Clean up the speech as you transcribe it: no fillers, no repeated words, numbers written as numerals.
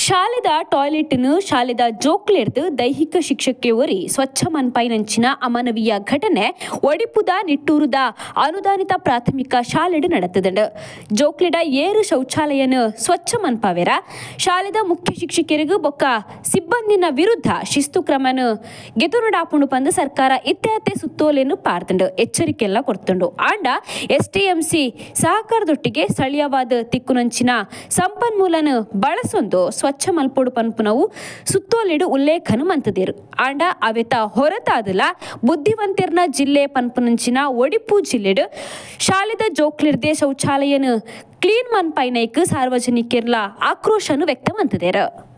ಶಾಲೆದ ಟಾಯ್ಲೆಟ್ನು ಶಾಲೆದ ಜೋಕ್ಲೆರ್ದು ದೈಹಿಕ ಶಿಕ್ಷಕ್ಕೆ ಒರಿ ಸ್ವಚ್ಛ ಮನ್ಪೈನಂಚಿನ ಅಮಾನವೀಯ ಘಟನೆ ಒಡಿಪುದ ನಿಟ್ಟೂರುದ ಅನುದಾನಿತ ಪ್ರಾಥಮಿಕ ಶಾಲೆಡ್ ನಡೆತದಂಡು. ಜೋಕ್ಲೆಡ ಏರು ಶೌಚಾಲಯನ ಸ್ವಚ್ಛ ಮನ್ಪಾವೆರ ಶಾಲೆದ ಮುಖ್ಯ ಶಿಕ್ಷಕರಿಗೂ ಬೊಕ್ಕ ಸಿಬ್ಬಂದಿನ ವಿರುದ್ಧ ಶಿಸ್ತು ಕ್ರಮನ ಗೆತುನುಡಾಪುಂಡು ಪಂದು ಸರ್ಕಾರ ಇತ್ಯಾತೆ ಸುತ್ತೋಲೆಯನ್ನು ಪಾರ್ದಂಡು ಎಚ್ಚರಿಕೆಲ್ಲ ಕೊಡ್ತುಂಡು. ಆಂಡ STMC ಸಹಕಾರದೊಟ್ಟಿಗೆ ಸ್ಥಳೀಯವಾದ ತಿಕ್ಕುನಂಚಿನ ಸಂಪನ್ಮೂಲನ ಬಳಸೊಂದು ಸ್ವಚ್ಛ ಮಲ್ಪೋಡು ಪನ್ಪುನವು ಸುತ್ತೋಲೆಡು ಉಲ್ಲೇಖನು ಮಂತದೇರು. ಆಂಡ ಅವೆತ ಹೊರತಾದಲ ಬುದ್ಧಿವಂತಿರ್ನ ಜಿಲ್ಲೆ ಪನ್ಪುನಂಚಿನ ಒಡಿಪು ಜಿಲ್ಲೆಡು ಶಾಲೆದ ಜೋಕ್ಲಿರ್ದೆ ಶೌಚಾಲಯನ ಕ್ಲೀನ್ ಮನ್ಪೈನೈಕ್ ಸಾರ್ವಜನಿಕರ್ಲ ಆಕ್ರೋಶನು ವ್ಯಕ್ತ ಮಂತದೇರು.